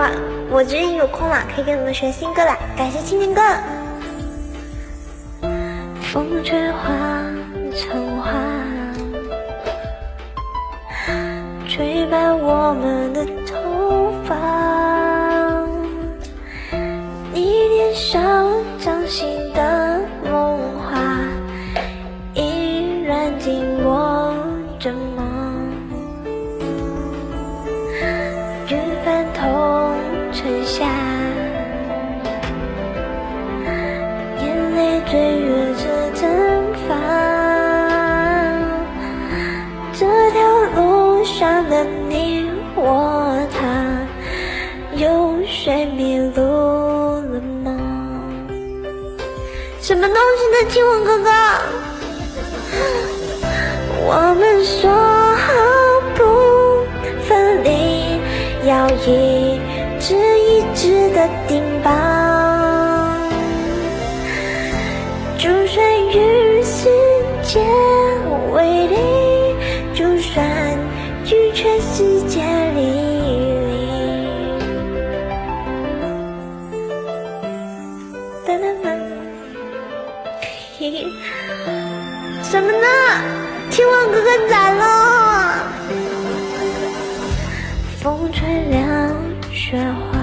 话，我最近有空了，可以给你们学新歌了。感谢青年哥。风吹花成花，吹白我们的头发，你脸上掌心的梦话，依然紧握着吗？云翻透尘下，眼泪追越着蒸发，这条路上的你我他，有谁迷路了吗？什么东西的亲吻哥哥？我们说好不分离，要一直一直的顶绑，就算与世界为敌，就算与全世界离离。噔噔噔，嘿嘿，什么呢？亲吻哥哥咋了？风吹凉雪花，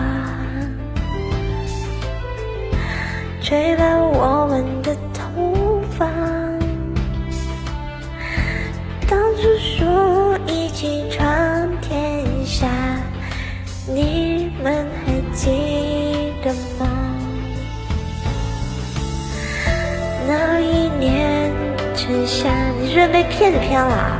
吹白我们的头发。当初说一起闯天下，你们还记得吗？那一年盛夏，你是不是被骗子骗了？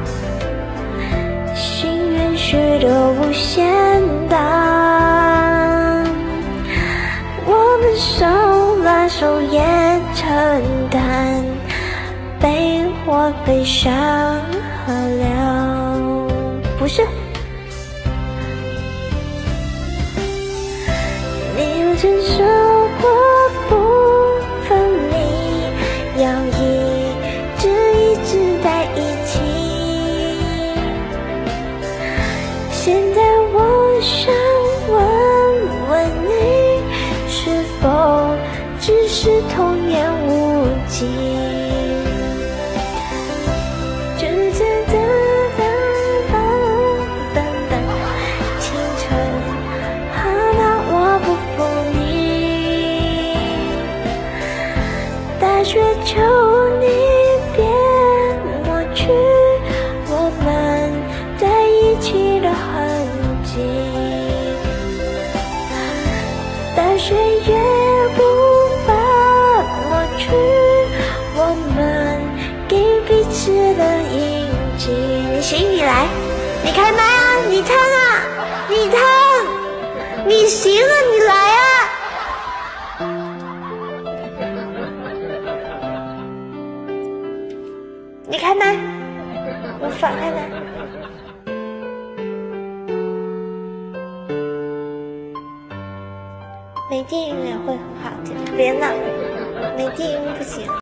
心愿许得无限大，我们手拉手也承担被我悲伤河流。不是，你有承受过不分离，要一直在一起。现在我想问问你，是否只是童言无忌？就是哒哒哒哒哒，清晨，好吧，我不负你。大雪求你别抹去我们在一起的痕迹，大雪也无法抹去我们给彼此的印记。你行你来，你开麦啊，你唱啊，你唱，你行啊，你来啊。你开麦，我放开麦。没电音也会很好听，别闹，没电音不行。